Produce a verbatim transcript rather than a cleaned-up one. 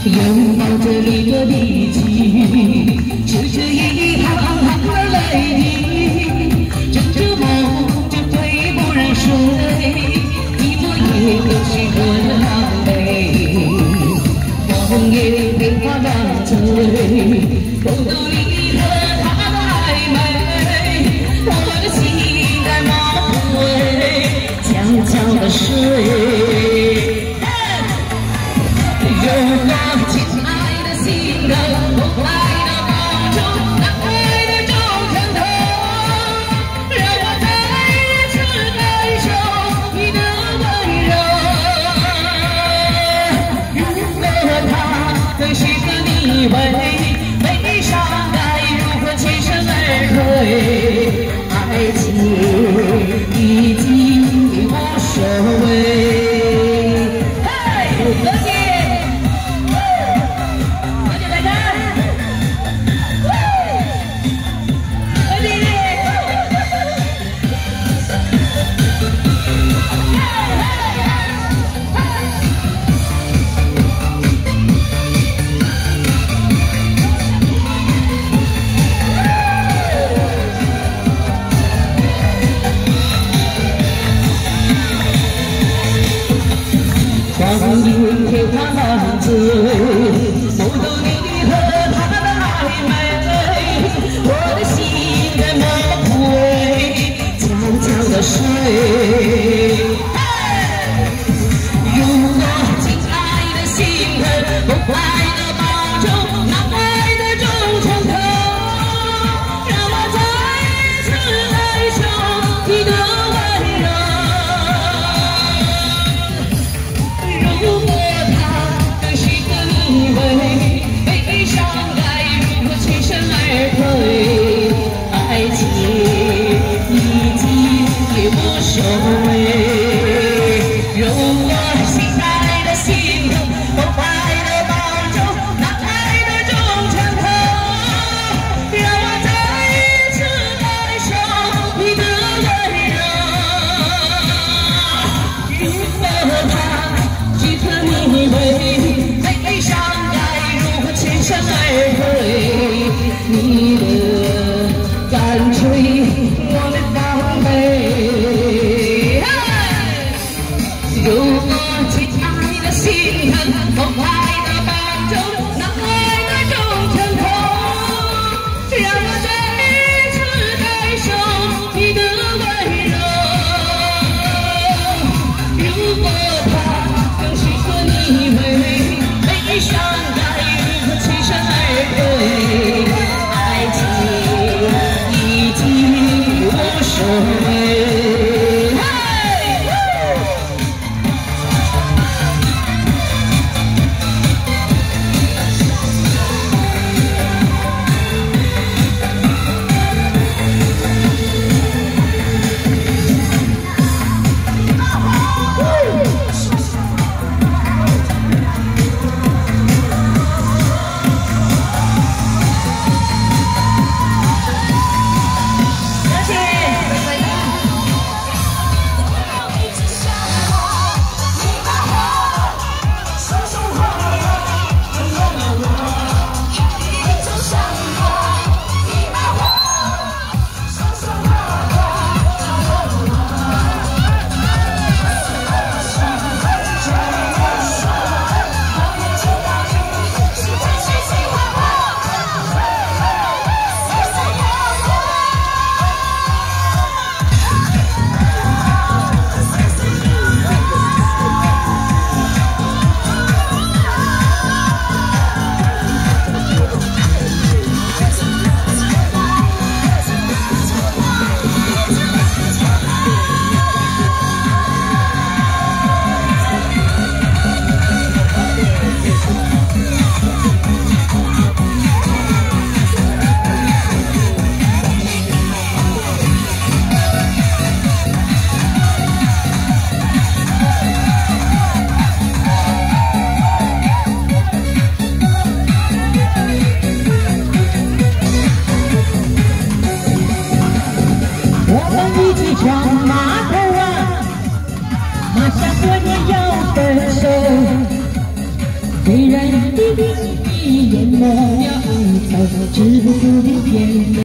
拥抱着你的力气，是这一行行的泪滴，枕着梦就退不入睡，一昨夜有些很狼狈，梦也被花浪醉，偷偷你和他的暧昧，我的心在冒灰，悄悄地睡。 有我亲爱的心头，不爱的梦中，难爱的忠诚头，让我再一次感受你的温柔。如果他能是个你为悲伤该如何全身而退？爱情已经无所谓。 光阴陪他浪醉，不懂你和他的暧昧，我的心在魔鬼悄悄地睡。如果亲爱的心疼，不爱的梦中，难爱的忠诚头，让我再一次感受你的温柔。 如果他能是个你为悲伤该如何全身而退？爱情已经也无所谓。如果心爱的心头，不爱的梦中。 滴滴，淹没了乌头，只顾天。